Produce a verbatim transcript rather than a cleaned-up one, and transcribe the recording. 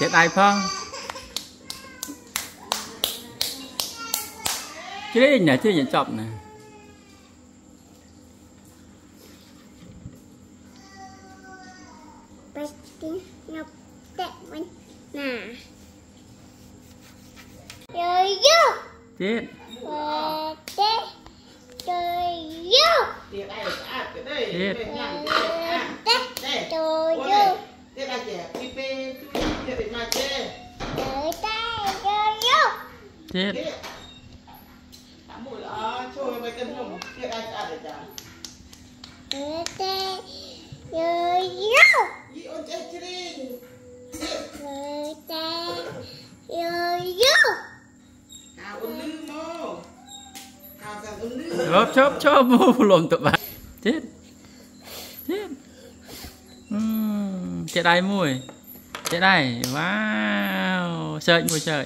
chết ai phong chứ đấy nhà chứ nhận chọc nè ngọc tệ mình nè rồi vô chết chết rồi vô Tiệt đây à tiệt đây. Tiệt. chết rồi vô Tiệt đây trẻ đi pe tiệt đi mà chê. rồi tay rồi vô chết Tiệt. Tạm mũi là trôi mấy cân không. Tiệt đây à để trả. rồi tay rồi vô Đi ôn chết chứ đi. rồi tay rồi vô Hào ôn lư mô. Hào rằng ôn lư. chớp chớp chớp mù lồm tụi bạn chết chết uhm, chết ai mùi chết ai wow sợi mùi sợi